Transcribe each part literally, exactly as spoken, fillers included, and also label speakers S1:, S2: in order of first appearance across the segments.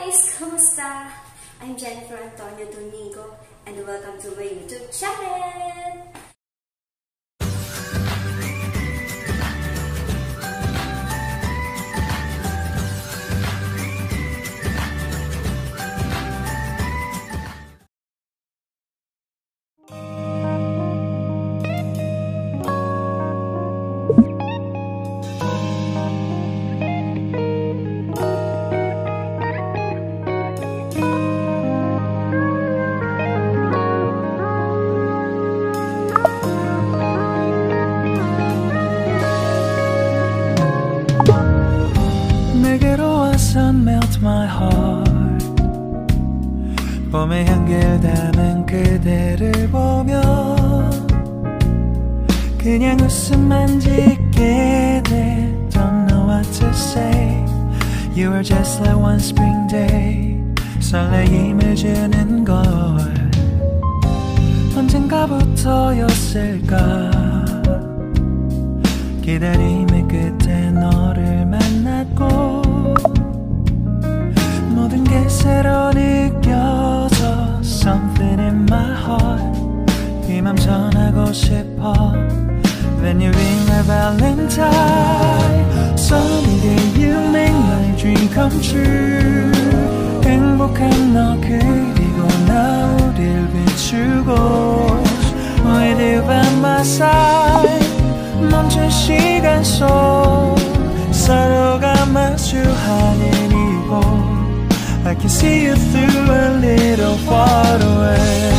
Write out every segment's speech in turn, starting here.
S1: guys! Kumusta? I'm Jennifer Antonio Domingo and welcome to my YouTube channel!
S2: Melt my heart. 봄의 향기를 담은 그대를 보며 그냥 웃음만 짓게 돼. Don't know what to say. You were just like one spring day. 설레임을 주는 걸 언젠가부터였을까. 기다림의 끝에 너를 만났고 모든 게 새로 느껴져. Something in my heart. 이 맘 전하고 싶어. Then you ring my valentine. Sunny day you make my dream come true. 행복한 너 그리고 나 우릴 비추고 With you by my side. 멈춘 시간 속 서로가 마주하는 이곳 I can see you through a little far away.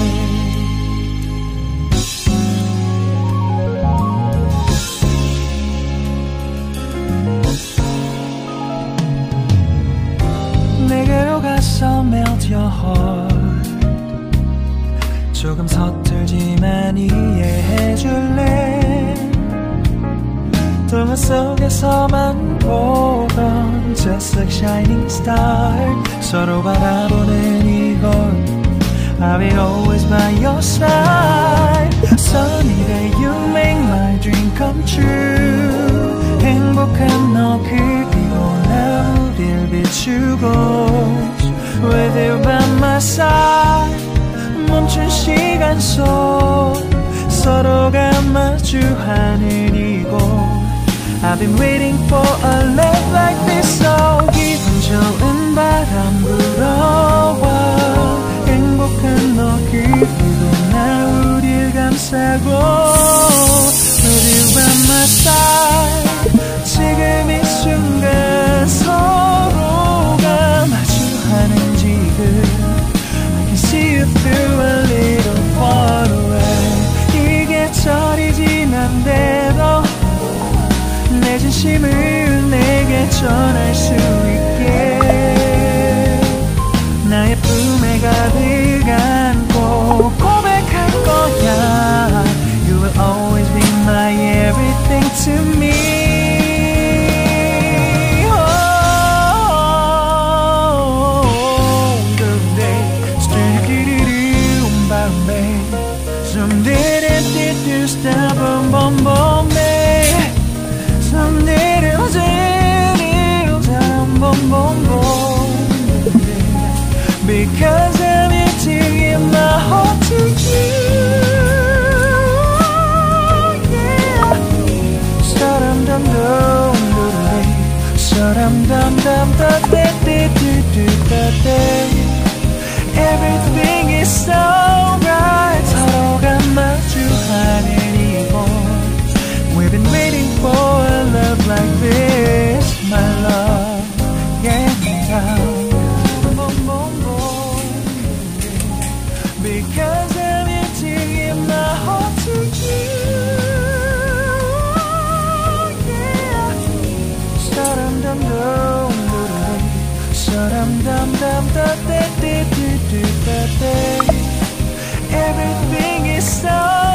S2: 내게로 가서 melt your heart. 조금 서툴지만 이해해줄래. 동화 속에서만 보던 Just like shining star. 서로 바라보는 이곳 I'll be always by your side. Sunny day you make my dream come true. 행복한 너 그리고 나 우릴 비추고 With you by my side. 멈춘 시간 속 서로가 마주하는 이곳 I've been waiting for a love like this. So 기분 좋은 바람 불어와 행복한 너 그리고 나 우릴 감싸고 With you by my side. 지금 이 순간 서로가 마주하는 지금 I can see you through a little far away. 이게 철이 지난대로 내 진심을 내게 전할 수 있게 나의 품에 가득 안고 고백할 거야. You will always be my everything to me. Oh, good day. Sticky-dee-dee, um-ba-um-bay. Some-dee-dee-dee-dee, sta-bum-bum-bum-bay. Some little little down, boom, boom, boom. Because I'm giving my heart to you. Yeah. Sa-dum dum dum dum, sa-dum dum dum da da da da da da. Everything is so right. 서로가 마주하는 이곳 We've been waiting for a love like this, my love. Yeah, boom, boom, boom. Because I'm giving my heart to you. Yeah. Sa-dum dum dum dum, sa-dum dum dum da da da da da da. Everything is so